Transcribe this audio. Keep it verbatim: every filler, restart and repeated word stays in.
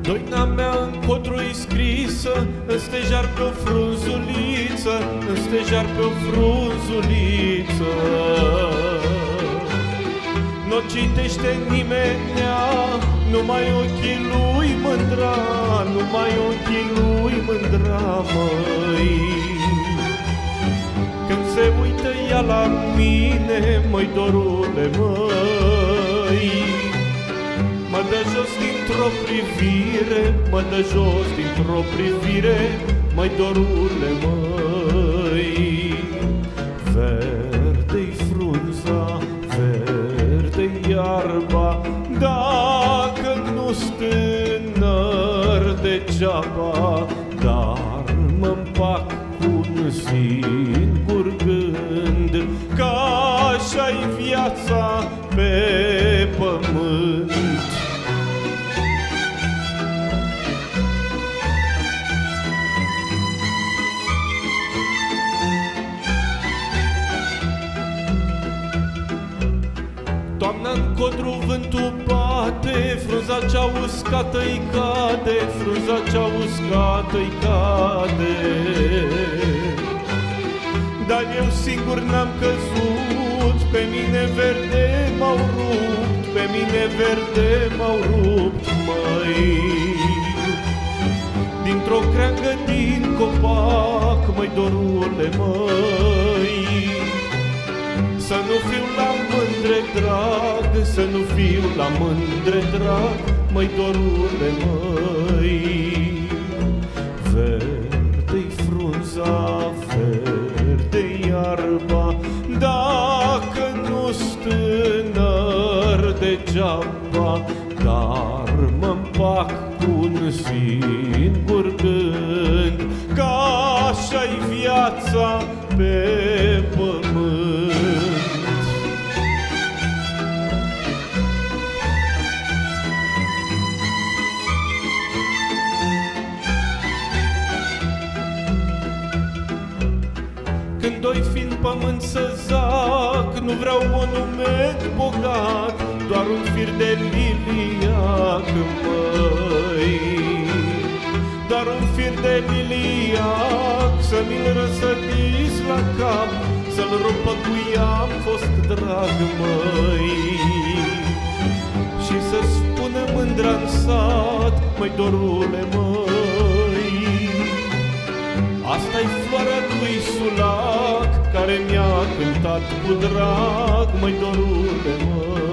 Doina mea în codru-i scrisă, în stejar pe o frunzuliță, în stejar pe o frunzuliță. N-o citește nimenea, numai ochii lui mândra, numai ochii lui mândra, măi. Când se uită ea la mine, măi, dorule, măi, mă dă jos dintr-o privire, mă dă jos dintr-o privire, măi, dorule, măi. Verde-i frunza, verde-i iarba, dacă nu-s tânăr degeaba, dar mă-mpac cu un singur gând, că așa-i viața pe pământ. Toamna-n codru vântul bate, frunza cea uscată-i cade, frunza cea uscată-i cade. Dar eu singur n-am căzut, pe mine verde m-au rupt, pe mine verde m-au rupt, măi. Dintr-o creangă din copac, măi, dorule, măi, să nu fiu la mândre drag, să nu fiu la mândre drag, măi, dorule, măi. Verde-i frunza, verde-i iarba, dacă nu-s tânăr degeaba, dar mă-mpac cu un singur gând, că așa-i viața pe pământ. Când doi fiind pământ să zac, nu vreau monument bogat, doar un fir de liliac, măi. Doar un fir de liliac, să mi-l răsădiți la cap, să-l rupă cu i-am fost drag, măi. Și să spună mândra-n sat, măi, dorule, măi, asta-i floarea lui Sulac, care mi-a cântat cu drag, măi, dorule, măi.